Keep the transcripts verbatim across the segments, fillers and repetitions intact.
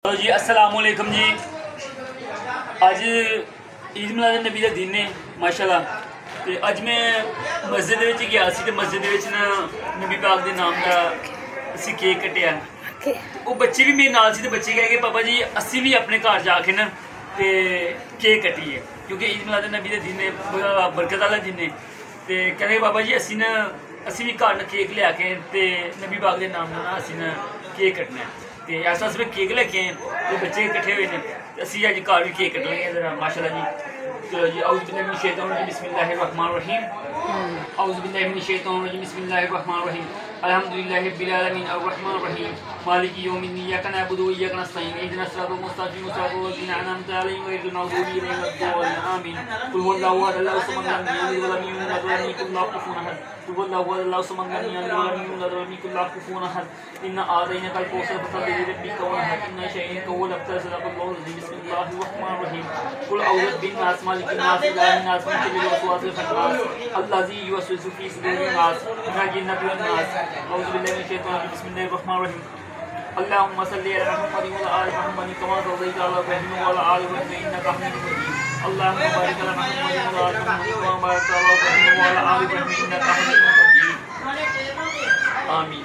तो जी अस्सलाम वालेकुम जी। अज ईद मिलाद नबी का दिन है माशाल्लाह। तो अज मैं मस्जिद गया सी, मस्जिद ना नबी पाक के नाम का असी केक कटिया। वो बच्चे भी मेरे नाल सी, बच्चे कह गए पापा जी असी भी अपने घर जाके ना तो केक कटिए, क्योंकि ईद मिलाद नबी का दिन है, बरकत वाला दिन है। तो कहे पापा जी असी ना असी भी घर न केक लिया के ते नबी पाक के नाम ना असी ना केक कटना है। तो ऐसा अस केक लेके आए तो बच्चे कट्ठे हुए हैं, असी अज घर भी केक कट लेंगे जरा माशाल्लाह जी। तो जी औज़ु बिल्लाहि मिनश शैतानिर रजीम बिस्मिल्लाहिर रहमानिर रहीम औज़ु बिल्लाहि मिनश शैतानिर रजीम बिस्मिल्लाहिर रहमानिर रहीम अल्हम्दुलिल्लाहि रब्बिल आलमीन अर्रहमानिर रहीम मालिकि यौमिद्दीन इय्याका नअबुदु व इय्याका नस्तईन इहदिनस सिरातल मुस्तक़ीम सिरातल लज़ीना अनअमता अलैहिम गैरिल मग़दूबि अलैहिम वलद्दाल्लीन आमीन। कुल हुवल्लाहु अहद अल्लाहु Samad lam yalid wa lam yulad wa lam yakul lahu kufuwan ahad। कुल हुवल्लाहु अहद अल्लाहु Samad lam yalid wa lam yulad wa lam yakul lahu kufuwan ahad। इन्ना आतैनाकल कौसर फसल्लि लिरब्बिका वन्हर इन्ना शानिअक हुवल अब्तर। सदक़ल्लाहुल अज़ीम। बिस्मिल्लाहिर रहमानिर रहीम कुल औज़ु बिन्नास मालिकिन नास इलाहिन नास मिन शर्रिल वसवासिल खन्नास अल्लज़ी युवस्विसु फ़ी सुदूरिन नास मिनल जिन्नति वन नास। औज़ु बिल्लाहि मिनश शैतानिर रजीम। बिस्मिल्लाहिर रहमानिर रहीम अल्लाहुम्मा सल्लि अला मुहम्मदिन व अला आलि मुहम्मदिन कमा सल्लैता अला इब्राहीम व अला आलि इब्राहीम इन्नका हमीदुम मजीद। अल्लाहुम्मा बारिक अला मुहम्मदिन व अला आलि मुहम्मदिन कमा बारकता अला इब्राहीम व अला आलि इब्राहीम इन्नका हमीदुम मजीद। आमीन।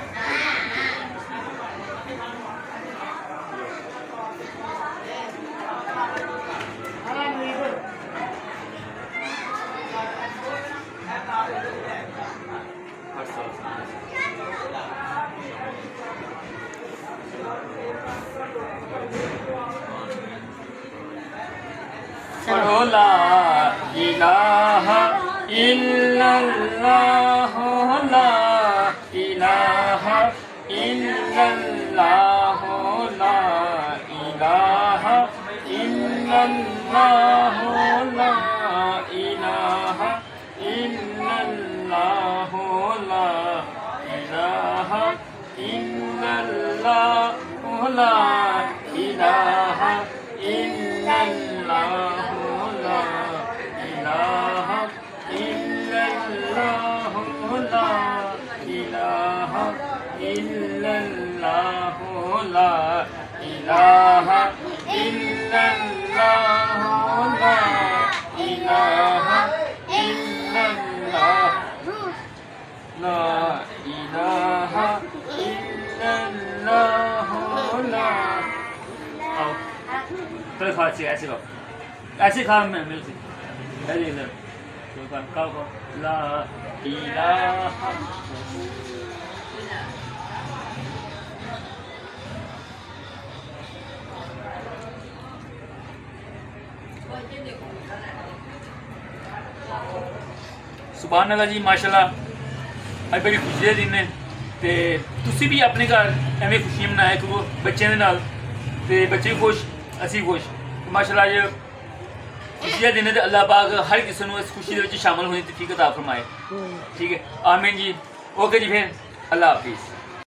पढ़ो ला इलाहा इल्लल्लाह ला इलाहा इल्लल्लाह ला इलाहा इल्लल्लाह ला इलाहा इल्लल्लाह ला इलाहा इल्लल्लाह ला इलाहा इल्लल्लाह इलाहा इल्लल्लाह ला इलाहा इल्लल्लाह ला इलाहा इल्लल्लाह ला इलाहा इल्लल्लाह ला इलाहा इल्लल्लाह ला। आओ तो खा ऐसे खाओ, ऐसे खा मैं मिल से ऐसे इधर तो खा खाओ खाओ ला इलाहा। सुभान अल्लाह जी माशाल्लाह। अज बड़ी खुशी का दिन है तो तुसी भी अपने घर एवं खुशियां मनाया करो बच्चों के नाल, तो बच्चे भी खुश असी खुश माशाल्लाह। अज खुशी का दिन है तो अल्लाह पाक हर किसी को इस खुशी के शामिल होने की तौफीक अता फरमाए। ठीक है आमीन जी। ओके जी फिर अल्लाह हाफिज़।